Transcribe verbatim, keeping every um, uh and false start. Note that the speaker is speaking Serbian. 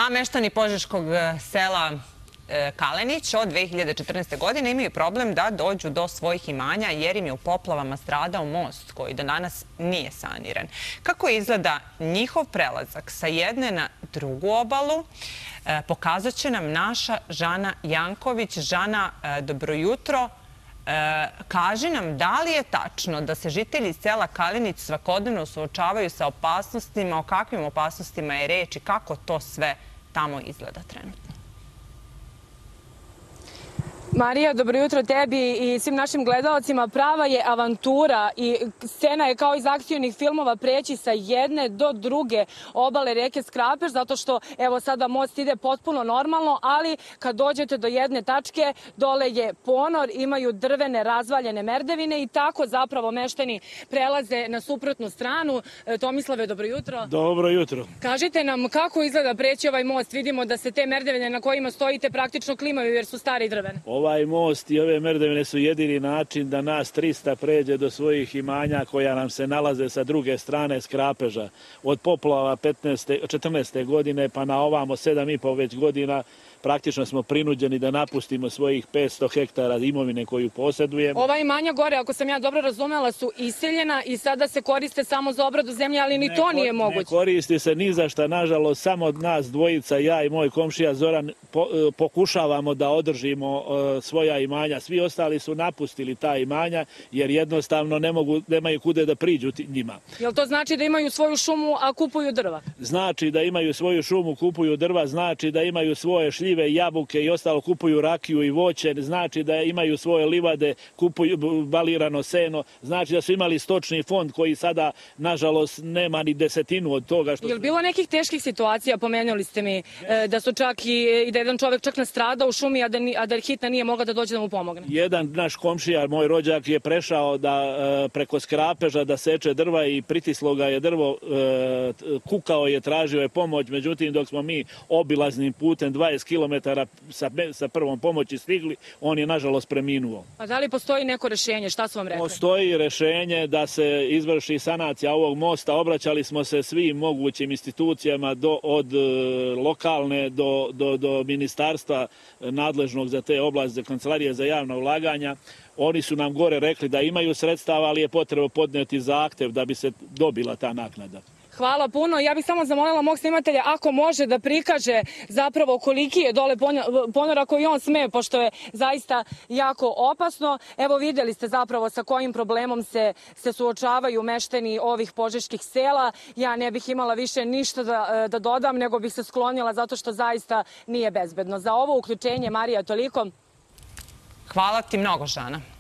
A meštani požeškog sela Kalenić od dve hiljade četrnaeste. godine imaju problem da dođu do svojih imanja jer im je u poplavama stradao most koji do danas nije saniran. Kako izgleda njihov prelazak sa jedne na drugu obalu, pokazat će nam naša Žana Janković. Žana, dobro jutro. Kaži nam, da li je tačno da se žitelji sela Kalenić svakodnevno suočavaju sa opasnostima, o kakvim opasnostima je reč i kako to sve tamo izgleda trenutno? Marija, dobro jutro tebi i svim našim gledalcima. Prava je avantura i scena je kao iz akcionih filmova preći sa jedne do druge obale reke Skrapež, zato što evo sada most ide potpuno normalno, ali kad dođete do jedne tačke, dole je ponor, imaju drvene razvaljene merdevine i tako zapravo meštani prelaze na suprotnu stranu. Tomislave, dobro jutro. Dobro jutro. Kažite nam kako izgleda preći ovaj most. Vidimo da se te merdevine na kojima stojite praktično klimaju jer su stare i drvene. Ovaj most i ove merdevine su jedini način da nas trista pređe do svojih imanja koja nam se nalaze sa druge strane Skrapeža. Od poplava četrnaeste. godine pa na ovamo sedam i po već godina praktično smo prinuđeni da napustimo svojih petsto hektara imovine koju posjedujemo. Ova imanja gore, ako sam ja dobro razumela, su iseljena i sada se koriste samo za obradu zemlje, ali ni to nije moguće. Ne koristi se ni za šta, nažalost, samo od nas dvojica, ja i moj komšija Zoran, pokušavamo da održimo svoja imanja. Svi ostali su napustili ta imanja jer jednostavno ne mogu, nemaju kude da priđu njima. Jel to znači da imaju svoju šumu, a kupuju drva? Znači da imaju svoju šumu, kupuju drva, znači da imaju svoje šljive, jabuke i ostalo, kupuju rakiju i voće, znači da imaju svoje livade, kupuju balirano seno, znači da su imali stočni fond koji sada, nažalost, nema ni desetinu od toga. Što... Je li bilo nekih teških situacija, pomenuli ste mi, da su čak i da jedan čovjek čak nastradao u šumi, a da, a da hitna nije mogla da dođe da mu pomogne? Jedan naš komšija, moj rođak, je prešao da preko Skrapeža da seče drva i pritislo ga je drvo, kukao je, tražio je pomoć, međutim dok smo mi obilaznim putem dvadeset kilometara sa, sa prvom pomoći stigli, on je nažalost preminuo. A da li postoji neko rešenje? Šta su vam rekli? Postoji rešenje da se izvrši sanacija ovog mosta. Obraćali smo se svim mogućim institucijama do, od lokalne do, do, do ministarstva nadležnog za te oblasti, Kancelarije za javna ulaganja. Oni su nam gore rekli da imaju sredstava, ali je potrebno podneti zahtev da bi se dobila ta naknada. Hvala puno. Ja bih samo zamolila mog snimatelja ako može da prikaže zapravo koliki je dole ponor ako i on sme, pošto je zaista jako opasno. Evo vidjeli ste zapravo sa kojim problemom se, se suočavaju meštani ovih požeških sela. Ja ne bih imala više ništa da, da dodam, nego bih se sklonila zato što zaista nije bezbedno. Za ovo uključenje, Marija, toliko. Hvala ti mnogo, Žana.